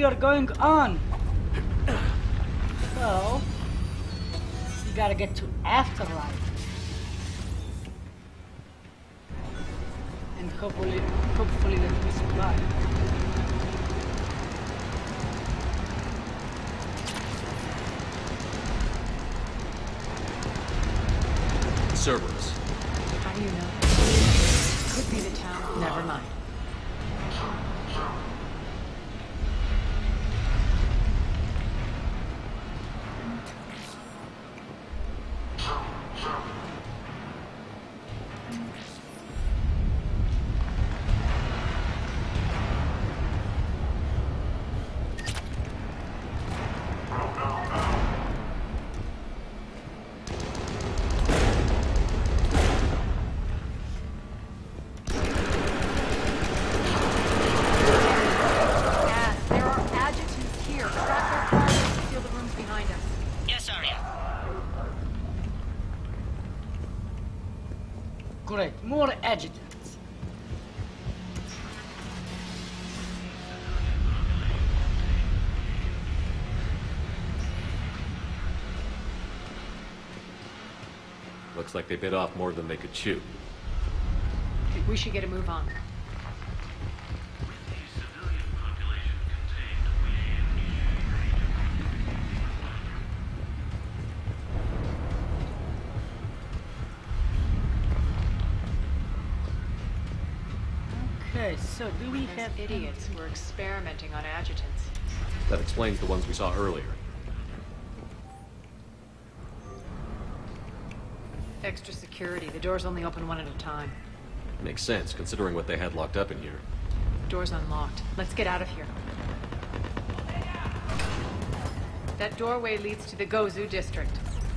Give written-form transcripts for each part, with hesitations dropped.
are going on. So, we gotta get to Afterlife. And hopefully that we survive. Cerberus. How do you know? Could be the town. Never mind. Great, more adjutants. Looks like they bit off more than they could chew. Think we should get a move on. Okay, so do we have idiots who are experimenting on adjutants? That explains the ones we saw earlier. Extra security. The doors only open one at a time. Makes sense, considering what they had locked up in here. Door's unlocked. Let's get out of here. That doorway leads to the Gozu district.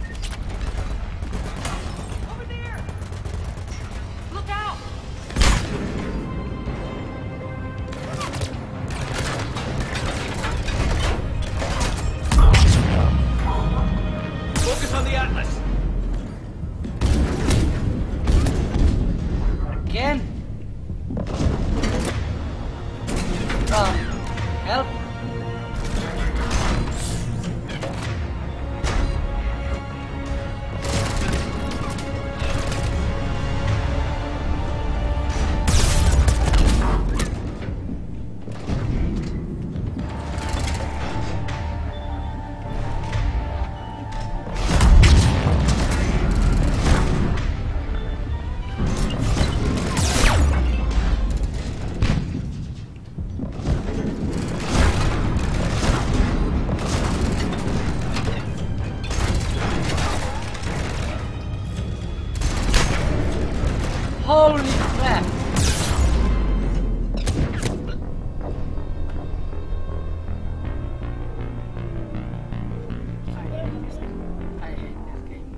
Over there! Look out! Focus on the Atlas! again? Help! Holy crap! I hate this game.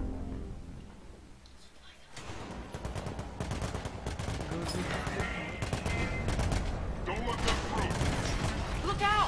Don't let them through. Look out!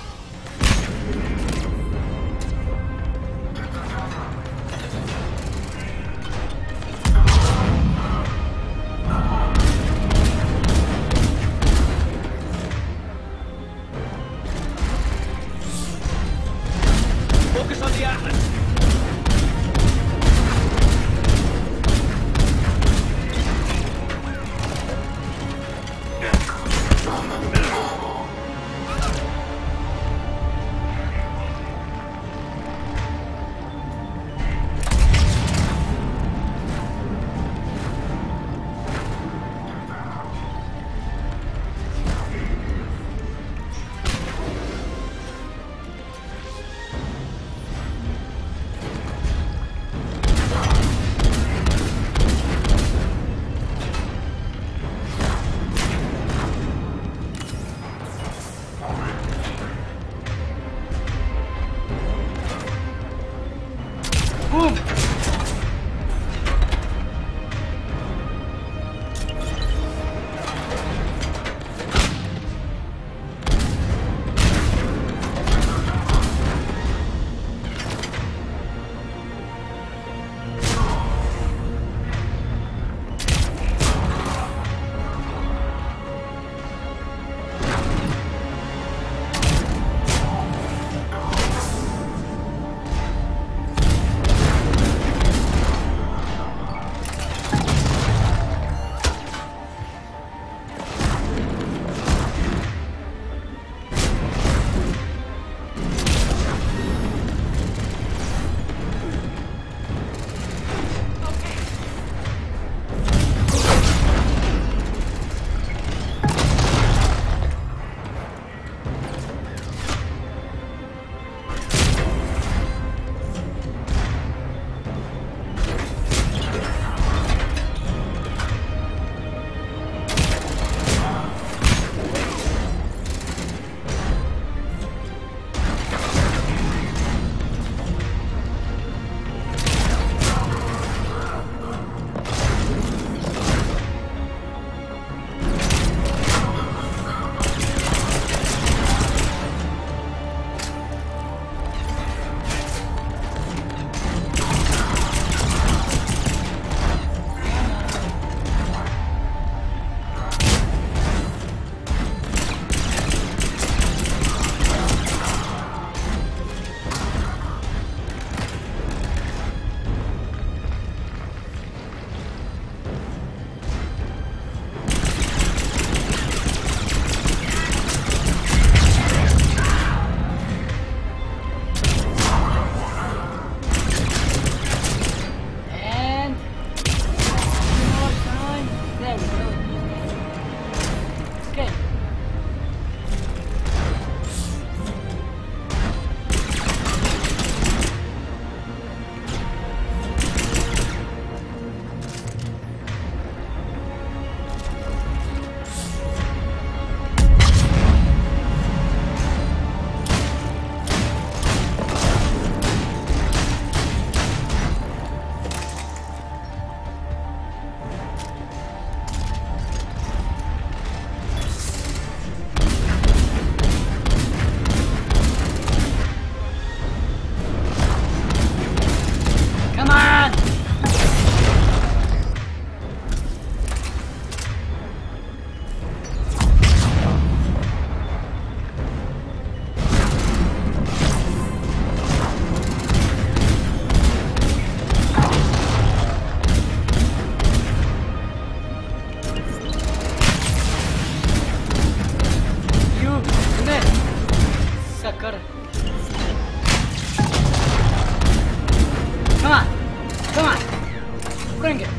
Bring it.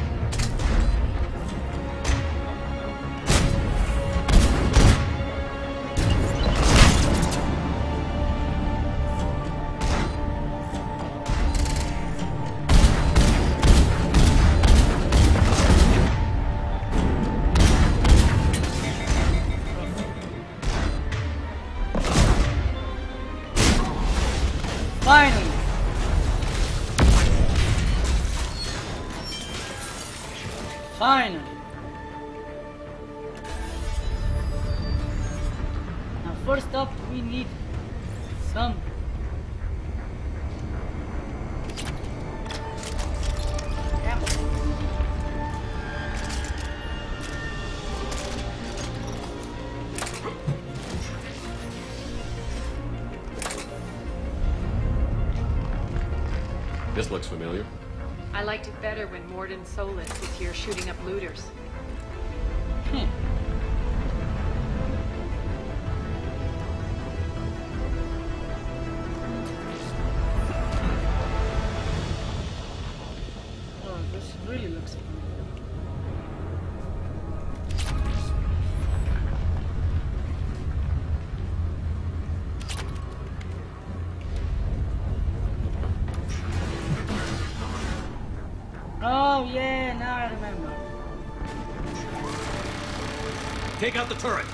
Finally! Finally! Now first up we need some ammo. This looks familiar. I liked it better when Morden Solus was here shooting up looters. Hmm. Oh, this really looks familiar. Oh yeah, now I remember. Take out the turret!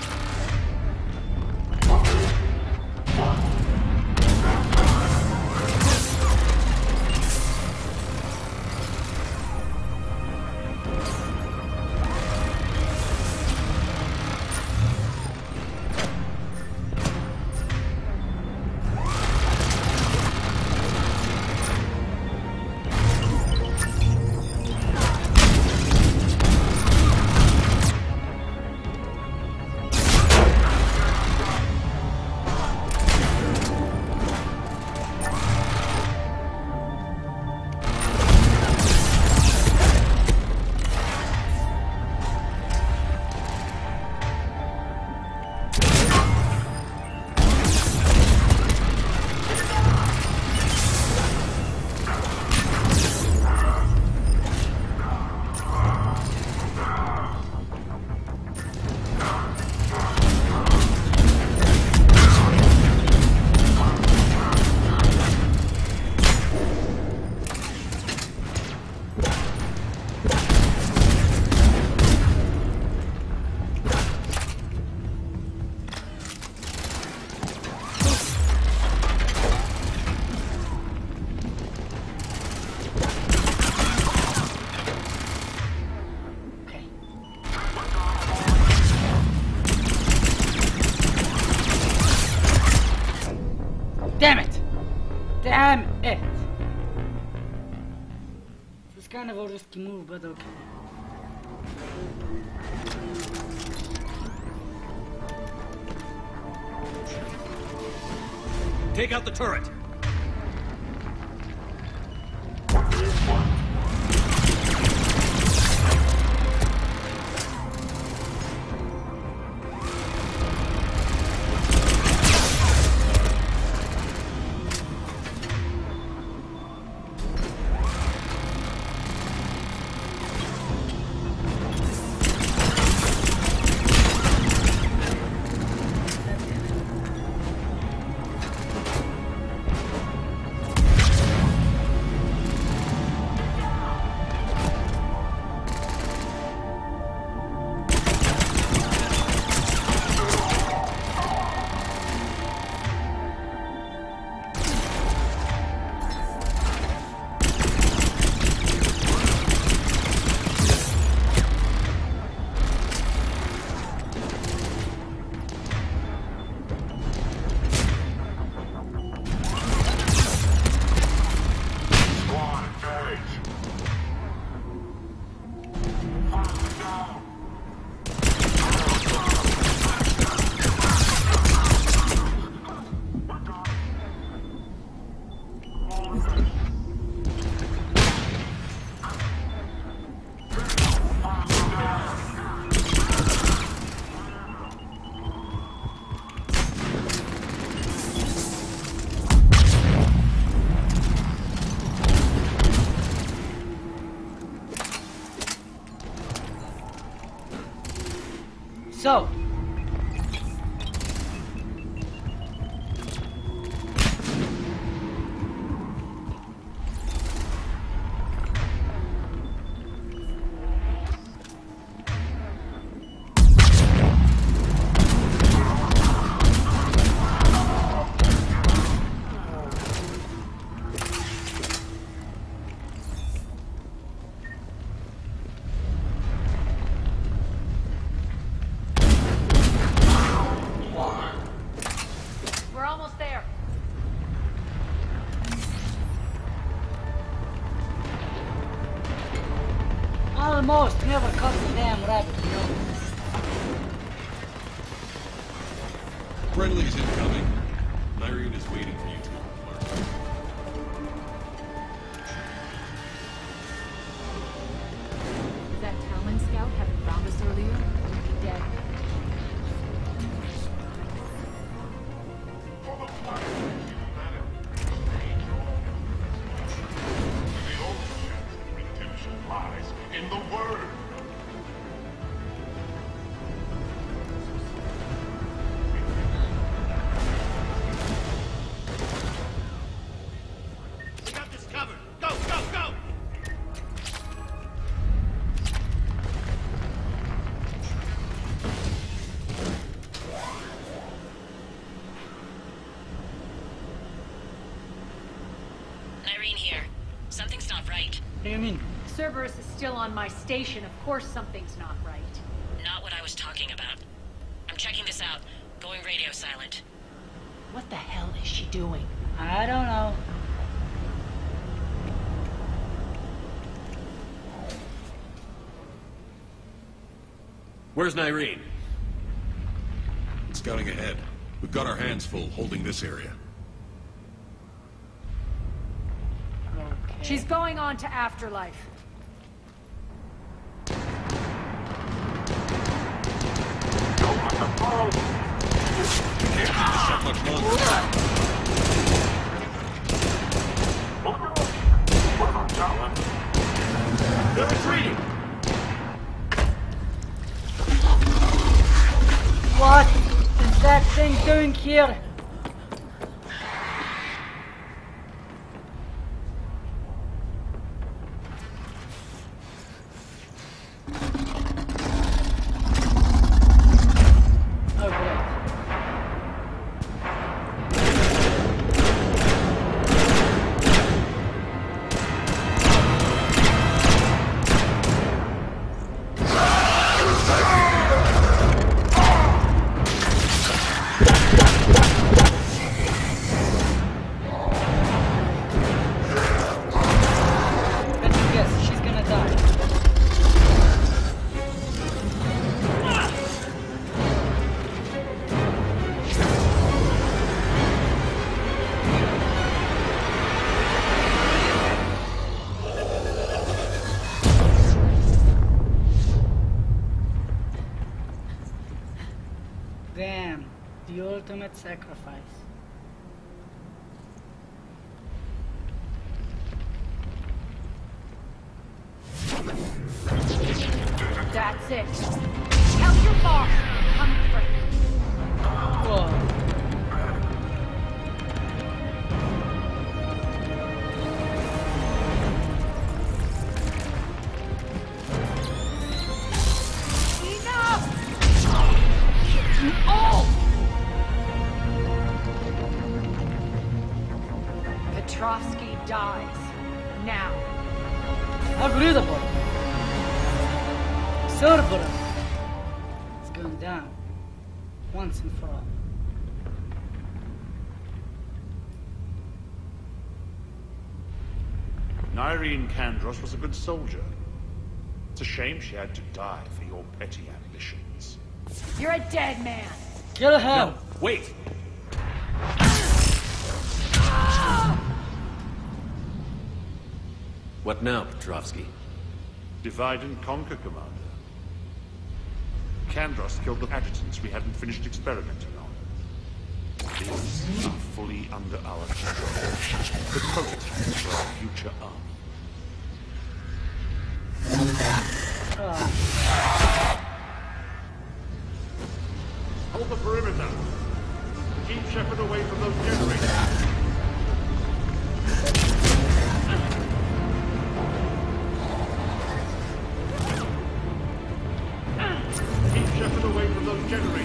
Damn it! Damn it! It's kind of a risky move, but okay. Take out the turret! So, We're almost there. almost never caught the damn rabbit, you know. Friendly's incoming. Nyreen is waiting for you to alert. That Talon scout having found us earlier? Dead. For the planet of humanity. The only chance of redemption lies in the Word. We got this covered. Go, go, go! Irene here. Something's not right. What do you mean? Cerberus is still on my station. Of course something's not right. Not what I was talking about. I'm checking this out. Going radio silent. What the hell is she doing? I don't know. Where's Nyreen? Scouting ahead. We've got our hands full holding this area. Okay. She's going on to Afterlife. Can't keep this up much longer. They're retreating! What is that thing doing here? Oh, great. Bet you guess she's gonna die. Damn, the ultimate sacrifice. That's it. Tell your boss I'm coming for him. Whoa. Enough! You all! Petrovsky dies. Now. Unbelievable. Cerberus is going down once and for all. Nyreen Kandros was a good soldier. It's a shame she had to die for your petty ambitions. You're a dead man. Kill him! No, wait! What now, Petrovsky? Divide and conquer, Commander. Kandros killed the adjutants we hadn't finished experimenting on. These are fully under our control. The prototypes for our future army. the perimeter. Keep Shepard away from those generators. Keep Shepard away from those generators.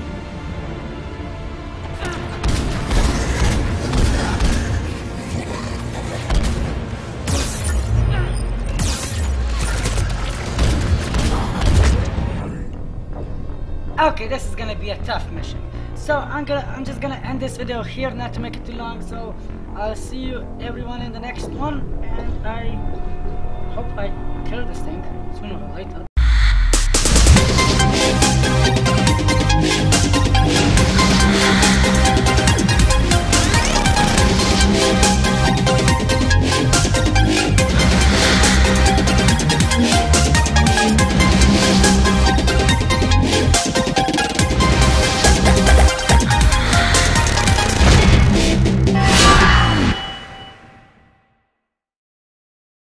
Okay, this is gonna be a tough mission. So I'm just gonna end this video here, not to make it too long. So I'll see you everyone in the next one, and I hope I kill this thing sooner or later.